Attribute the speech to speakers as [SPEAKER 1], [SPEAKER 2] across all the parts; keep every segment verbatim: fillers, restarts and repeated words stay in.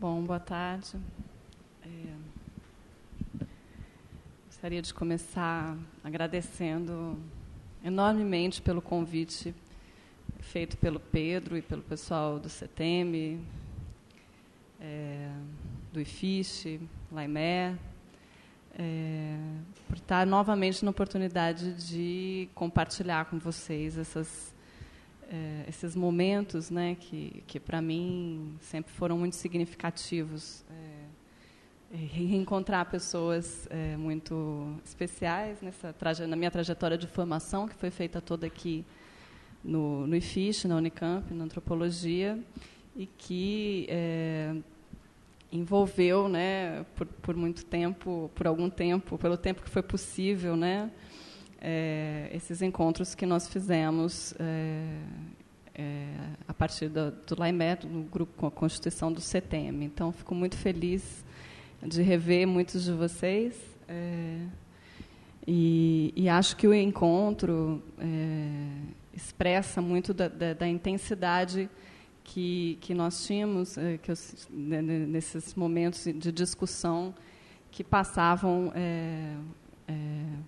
[SPEAKER 1] Bom, boa tarde. É, gostaria de começar agradecendo enormemente pelo convite feito pelo Pedro e pelo pessoal do C E T E M, é, do I F I S H, Laimé, é, por estar novamente na oportunidade de compartilhar com vocês essas, é, esses momentos, né, que, que para mim sempre foram muito significativos. É, reencontrar pessoas é, muito especiais nessa traje, na minha trajetória de formação, que foi feita toda aqui no, no I F I S H, na Unicamp, na antropologia, e que é, envolveu, né, por, por muito tempo, por algum tempo, pelo tempo que foi possível, né, é, esses encontros que nós fizemos é, é, a partir do, do Laimé, no grupo com a constituição do C E T E M. Então, fico muito feliz de rever muitos de vocês, é, e, e acho que o encontro é, expressa muito da, da, da intensidade que, que nós tínhamos, é, que eu, nesses momentos de discussão que passavam é, é,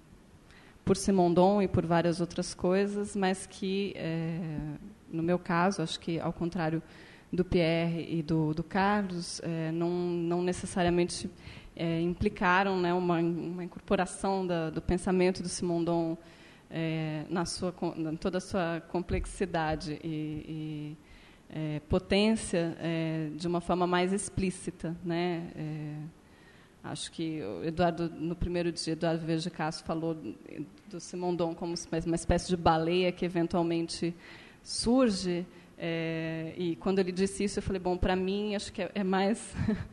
[SPEAKER 1] por Simondon e por várias outras coisas, mas que, é, no meu caso, acho que, ao contrário do Pierre e do, do Carlos, é, não, não necessariamente é, implicaram, né, uma, uma incorporação da, do pensamento do Simondon é, na sua, na toda a sua complexidade e, e é, potência é, de uma forma mais explícita, né? É, acho que o Eduardo, no primeiro dia, Eduardo Vieira de Castro falou do Simondon como uma espécie de baleia que eventualmente surge. É, e quando ele disse isso, eu falei, bom, para mim, acho que é, é mais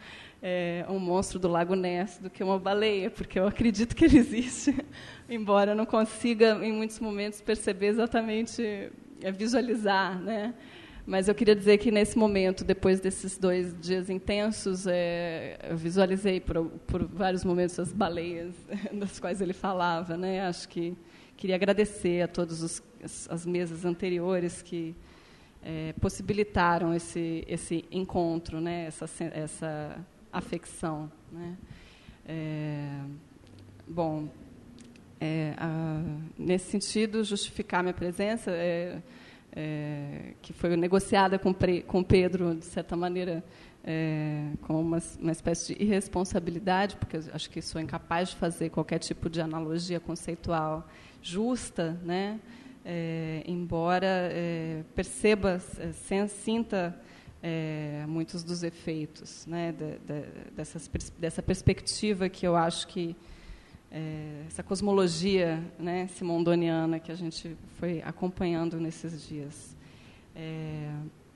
[SPEAKER 1] é, um monstro do Lago Ness do que uma baleia, porque eu acredito que ele existe, embora eu não consiga, em muitos momentos, perceber exatamente, é, visualizar, né? Mas eu queria dizer que, nesse momento, depois desses dois dias intensos, é, eu visualizei por, por vários momentos as baleias das quais ele falava, né? Acho que queria agradecer a todas os, as, as mesas anteriores que É, possibilitaram esse, esse encontro, né, essa, essa afecção, né. É, bom, é, a, nesse sentido, justificar minha presença, é, é, que foi negociada com, pre, com Pedro, de certa maneira, é, com uma, uma espécie de irresponsabilidade, porque eu acho que sou incapaz de fazer qualquer tipo de analogia conceitual justa, né. É, embora é, perceba, é, sinta é, muitos dos efeitos, né, de, de, dessas, dessa perspectiva que eu acho que, é, essa cosmologia, né, simondoniana que a gente foi acompanhando nesses dias. É,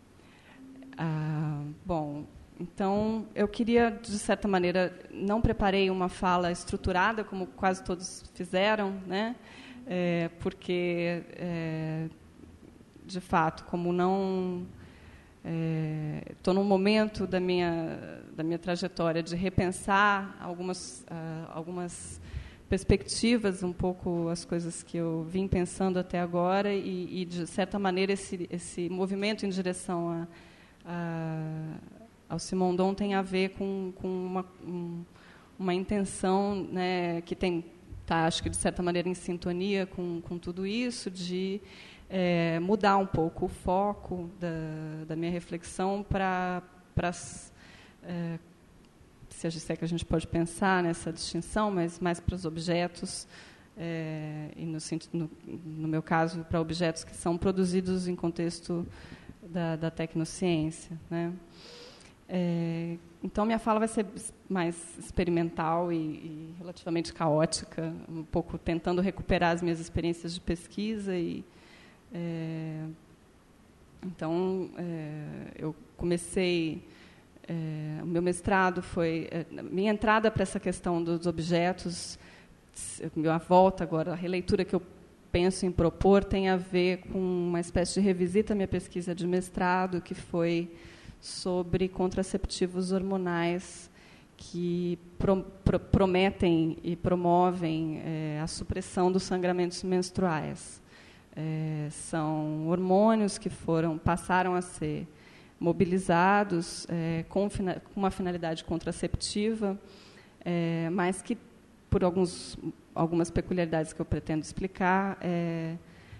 [SPEAKER 1] ah, bom, então, eu queria, de certa maneira, não preparei uma fala estruturada, como quase todos fizeram, né, É, porque, é, de fato, como não estou é, num momento da minha da minha trajetória de repensar algumas uh, algumas perspectivas, um pouco as coisas que eu vim pensando até agora, e, e de certa maneira esse esse movimento em direção a, a, ao Simondon tem a ver com com uma um, uma intenção, né, que tem Tá, acho que, de certa maneira, em sintonia com, com tudo isso, de é, mudar um pouco o foco da, da minha reflexão para, é, se é que a gente pode pensar nessa distinção, mas mais para os objetos, é, e, no, no, no meu caso, para objetos que são produzidos em contexto da, da tecnociência, né? É, então, minha fala vai ser mais experimental e, e relativamente caótica, um pouco tentando recuperar as minhas experiências de pesquisa. E, é, então, é, eu comecei... É, o meu mestrado foi... É, minha entrada para essa questão dos objetos, a volta agora, a releitura que eu penso em propor, tem a ver com uma espécie de revisita à minha pesquisa de mestrado, que foi sobre contraceptivos hormonais que pro, pro, prometem e promovem é, a supressão dos sangramentos menstruais. É, são hormônios que foram passaram a ser mobilizados é, com, com uma finalidade contraceptiva, é, mas que, por alguns, algumas peculiaridades que eu pretendo explicar, é,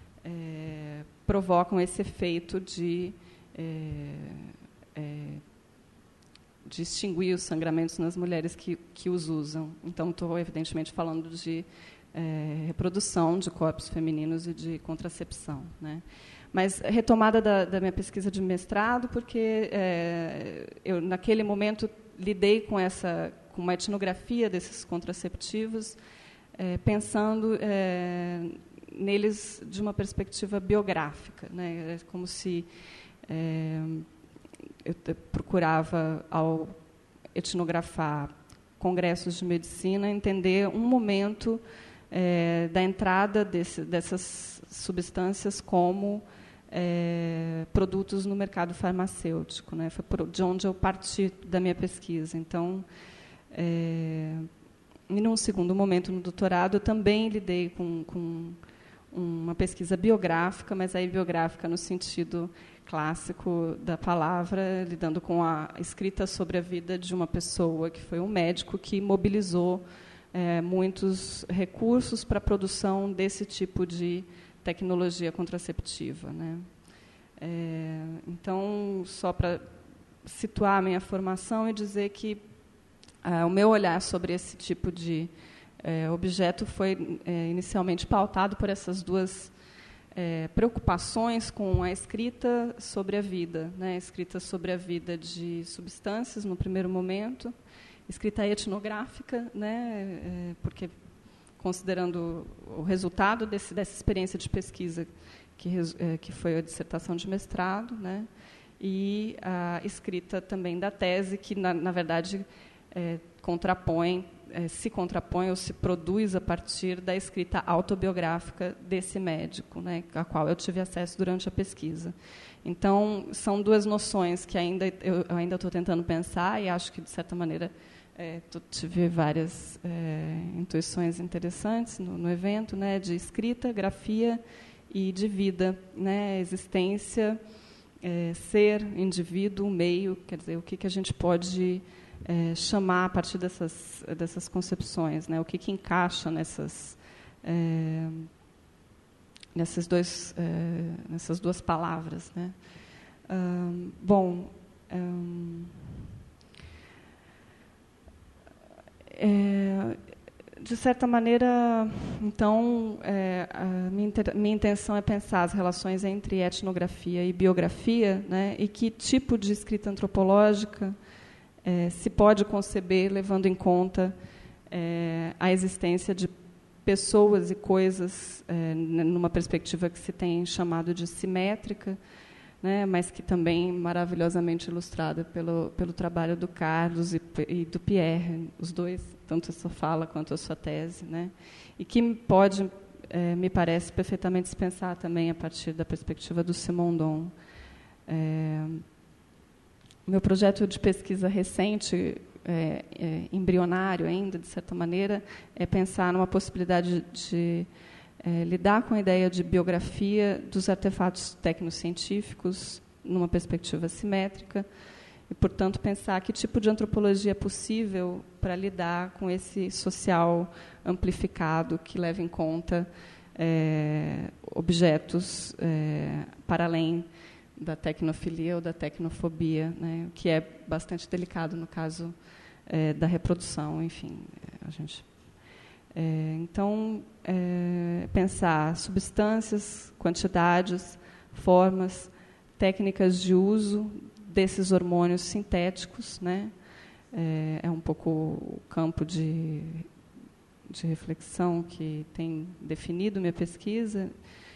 [SPEAKER 1] é, provocam esse efeito de, é, é, de extinguir os sangramentos nas mulheres que, que os usam. Então, estou, evidentemente, falando de é, reprodução de corpos femininos e de contracepção, né? Mas retomada da, da minha pesquisa de mestrado, porque é, eu, naquele momento, lidei com, essa, com uma etnografia desses contraceptivos, é, pensando é, neles de uma perspectiva biográfica, né? É como se é, eu procurava, ao etnografar congressos de medicina, entender um momento é, da entrada desse, dessas substâncias como É, produtos no mercado farmacêutico, né? Foi por, de onde eu parti da minha pesquisa. Então, é, e num segundo momento no doutorado, eu também lidei com, com uma pesquisa biográfica, mas aí biográfica no sentido clássico da palavra, lidando com a escrita sobre a vida de uma pessoa que foi um médico que mobilizou é, muitos recursos para a produção desse tipo de tecnologia contraceptiva, né? É, então, só para situar a minha formação e dizer que ah, o meu olhar sobre esse tipo de é, objeto foi é, inicialmente pautado por essas duas é, preocupações com a escrita sobre a vida, né? Escrita sobre a vida de substâncias, no primeiro momento, escrita etnográfica, né? É, porque considerando o resultado desse, dessa experiência de pesquisa, que, que foi a dissertação de mestrado, né, e a escrita também da tese, que, na, na verdade, é, contrapõe, é, se contrapõe ou se produz a partir da escrita autobiográfica desse médico, né, a qual eu tive acesso durante a pesquisa. Então, são duas noções que ainda eu ainda estou tentando pensar e acho que, de certa maneira, É, tive várias é, intuições interessantes no, no evento, né, de escrita, grafia e de vida, né, existência, é, ser, indivíduo, meio, quer dizer, o que, que a gente pode é, chamar a partir dessas, dessas concepções, né, o que, que encaixa nessas, é, nessas, dois, é, nessas duas palavras, né. Hum, bom, hum, É, de certa maneira, então, é, a minha, inter, minha intenção é pensar as relações entre etnografia e biografia, né, e que tipo de escrita antropológica é, se pode conceber levando em conta é, a existência de pessoas e coisas é, numa perspectiva que se tem chamado de simétrica, né, mas que também maravilhosamente ilustrada pelo, pelo trabalho do Carlos e, e do Pierre, os dois, tanto a sua fala quanto a sua tese, né, e que pode, é, me parece, perfeitamente se pensar também a partir da perspectiva do Simondon. É, meu projeto de pesquisa recente, é, é, embrionário ainda, de certa maneira, é pensar numa possibilidade de É, lidar com a ideia de biografia dos artefatos tecnocientíficos numa perspectiva simétrica e, portanto, pensar que tipo de antropologia é possível para lidar com esse social amplificado que leva em conta é, objetos é, para além da tecnofilia ou da tecnofobia, né, o que é bastante delicado no caso é, da reprodução, enfim, a gente... É, então, é, pensar substâncias, quantidades, formas, técnicas de uso desses hormônios sintéticos, né, é, é um pouco o campo de, de reflexão que tem definido minha pesquisa,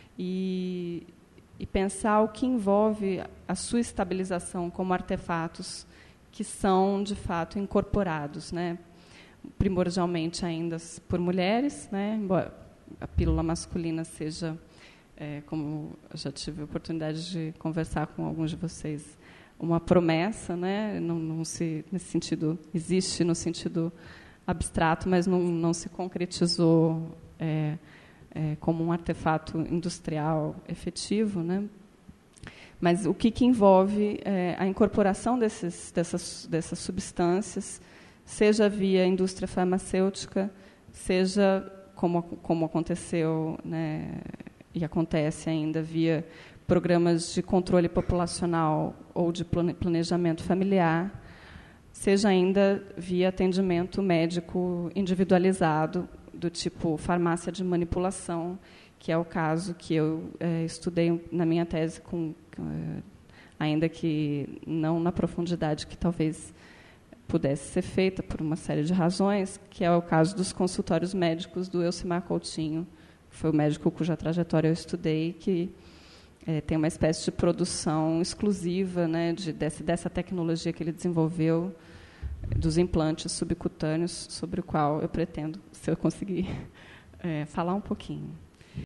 [SPEAKER 1] e, e pensar o que envolve a sua estabilização como artefatos que são, de fato, incorporados, né, primordialmente ainda por mulheres, né, embora a pílula masculina seja, é, como eu já tive a oportunidade de conversar com alguns de vocês, uma promessa, né, não, não se, nesse sentido, existe no sentido abstrato, mas não, não se concretizou é, é, como um artefato industrial efetivo, né. mas o que, que envolve é, a incorporação desses, dessas, dessas substâncias, seja via indústria farmacêutica, seja, como, como aconteceu, né, e acontece ainda, via programas de controle populacional ou de planejamento familiar, seja ainda via atendimento médico individualizado, do tipo farmácia de manipulação, que é o caso que eu é, estudei na minha tese, com, é, ainda que não na profundidade que talvez pudesse ser feita por uma série de razões, que é o caso dos consultórios médicos do Elcimar Coutinho, que foi o médico cuja trajetória eu estudei, que é, tem uma espécie de produção exclusiva, né, de, dessa, dessa tecnologia que ele desenvolveu, dos implantes subcutâneos, sobre o qual eu pretendo, se eu conseguir, é, falar um pouquinho.